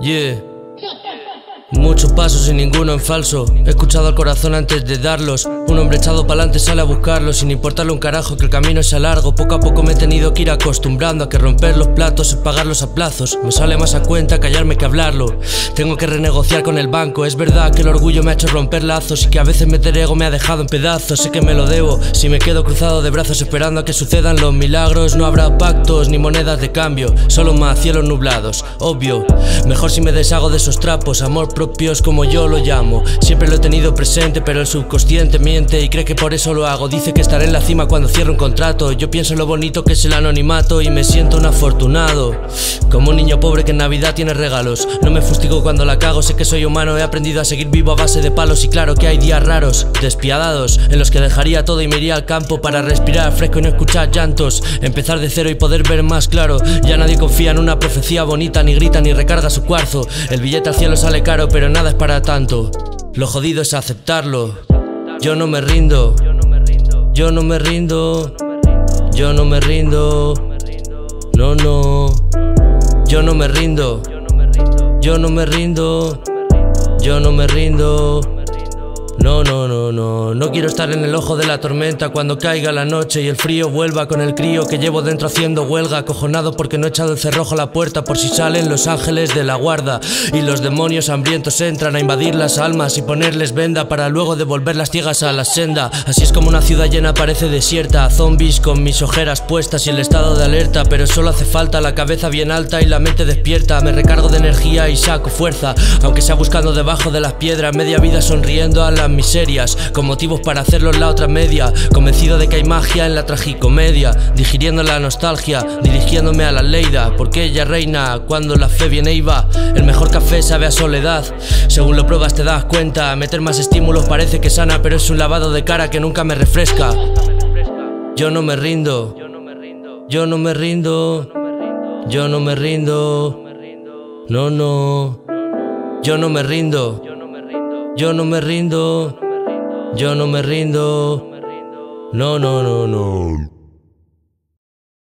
Yeah. Muchos pasos y ninguno en falso. He escuchado al corazón antes de darlos. Un hombre echado pa'lante sale a buscarlo, sin importarle un carajo que el camino sea largo. Poco a poco me he tenido que ir acostumbrando a que romper los platos es pagarlos a plazos. Me sale más a cuenta callarme que hablarlo. Tengo que renegociar con el banco. Es verdad que el orgullo me ha hecho romper lazos y que a veces meter ego me ha dejado en pedazos. Sé que me lo debo. Si me quedo cruzado de brazos esperando a que sucedan los milagros, no habrá pactos ni monedas de cambio, solo más cielos nublados. Obvio, mejor si me deshago de esos trapos. Amor propio es como yo lo llamo. Siempre lo he tenido presente, pero el subconsciente miente y cree que por eso lo hago. Dice que estaré en la cima cuando cierro un contrato. Yo pienso en lo bonito que es el anonimato y me siento un afortunado, como un niño pobre que en Navidad tiene regalos. No me fustigo cuando la cago, sé que soy humano. He aprendido a seguir vivo a base de palos. Y claro que hay días raros, despiadados, en los que dejaría todo y me iría al campo para respirar fresco y no escuchar llantos. Empezar de cero y poder ver más claro. Ya nadie confía en una profecía bonita, ni grita ni recarga su cuarzo. El billete al cielo sale caro, pero nada es para tanto. Lo jodido es aceptarlo. Yo no me rindo. Yo no me rindo. Yo no me rindo. No, no. Yo no me rindo. Yo no me rindo. Yo no me rindo. No, no, no, no. No quiero estar en el ojo de la tormenta cuando caiga la noche y el frío vuelva con el crío que llevo dentro haciendo huelga. Acojonado porque no he echado el cerrojo a la puerta por si salen los ángeles de la guarda y los demonios hambrientos entran a invadir las almas y ponerles venda para luego devolverlas ciegas a la senda. Así es como una ciudad llena parece desierta. Zombies con mis ojeras puestas y el estado de alerta, pero solo hace falta la cabeza bien alta y la mente despierta. Me recargo de energía y saco fuerza, aunque sea buscando debajo de las piedras. Media vida sonriendo a las miserias, con motivos para hacerlo en la otra media. Convencido de que hay magia en la tragicomedia, digiriendo la nostalgia, dirigiéndome a la Leida, porque ella reina cuando la fe viene y va. El mejor café sabe a soledad, según lo pruebas te das cuenta. Meter más estímulos parece que sana, pero es un lavado de cara que nunca me refresca. Yo no me rindo. Yo no me rindo. Yo no me rindo. No, no. Yo no me rindo. Yo no me rindo, yo no me rindo, no, no, no, no.